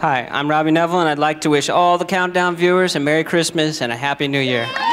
Hi, I'm Robbie Nevil, and I'd like to wish all the Countdown viewers a Merry Christmas and a Happy New Year.